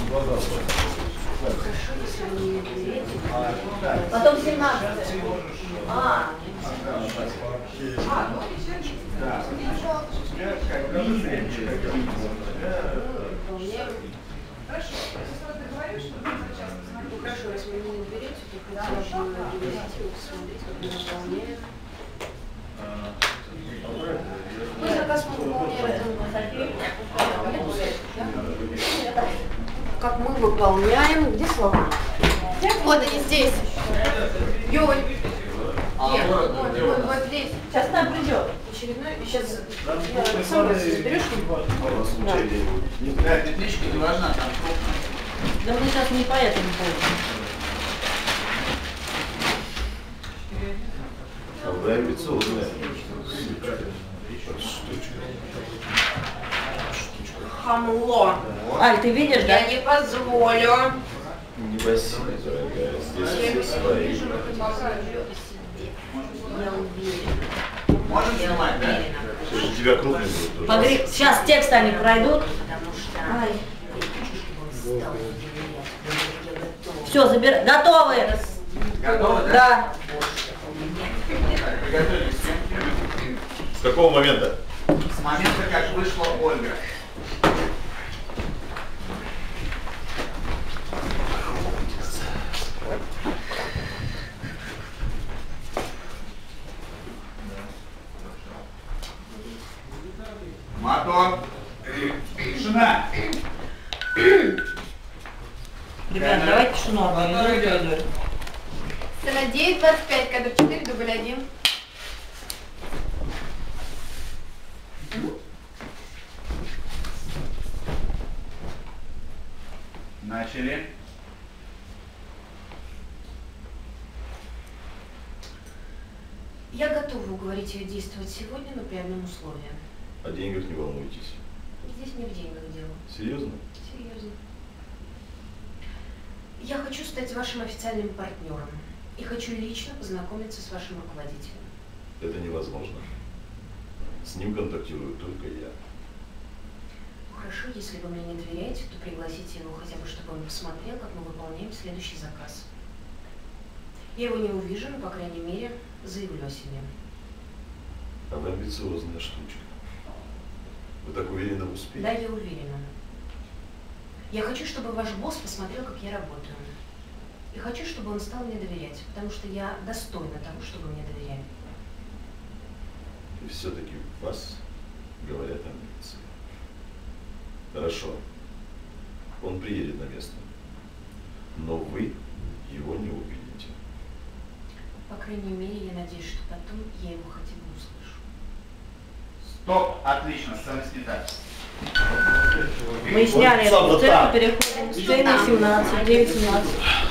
Потом 17. Хорошо. Если вы договорились, что мы сейчас посмотрим. Хорошо, если вы не уберете, то хотя бы доверите, посмотреть, как мы выполняем. Мы заказ выполняем. Как мы выполняем? Где слова? Вот они здесь. Юль. Вот здесь. Сейчас нам придет. Очередной. Сейчас сам заберешь его. Да, петличка не важна, там крупно. Да мы сейчас не по этому поводу. Вы амбициозная. Хамло. Аль, ты видишь, да? Я не позволю. Не боси, дорогая, здесь все свои. Я уверена. Можем снимать, да? У тебя крупный будет. Погре... Сейчас текст они пройдут. Ай. Все, забирай. Готовы? Готовы, да? Да. Так, приготовились. С какого момента? С момента, как вышла Ольга. Мотор. Тишина. Ребят, давайте тишину организуем. Сцена 9:25, кадр 4, дубль 1. Начали. Я готова уговорить ее действовать сегодня, но при одном условии. О деньгах не волнуйтесь. Здесь не в деньгах дело. Серьезно? Серьезно. Я хочу стать вашим официальным партнером и хочу лично познакомиться с вашим руководителем. Это невозможно. С ним контактирую только я. Хорошо, если вы мне не доверяете, то пригласите его хотя бы, чтобы он посмотрел, как мы выполняем следующий заказ. Я его не увижу, но, по крайней мере, заявлю о себе. А вы амбициозная штучка. Вы так уверены в успехе? Да, я уверена. Я хочу, чтобы ваш босс посмотрел, как я работаю. И хочу, чтобы он стал мне доверять, потому что я достойна того, чтобы мне доверяли. И все-таки вас говорят амбиции. Хорошо. Он приедет на место. Но вы его не увидите. По крайней мере, я надеюсь, что потом я его хотя бы услышу. Стоп. Отлично. Сцена снята. Мы сняли эту сцену, переходим к сцене 17, 9-17.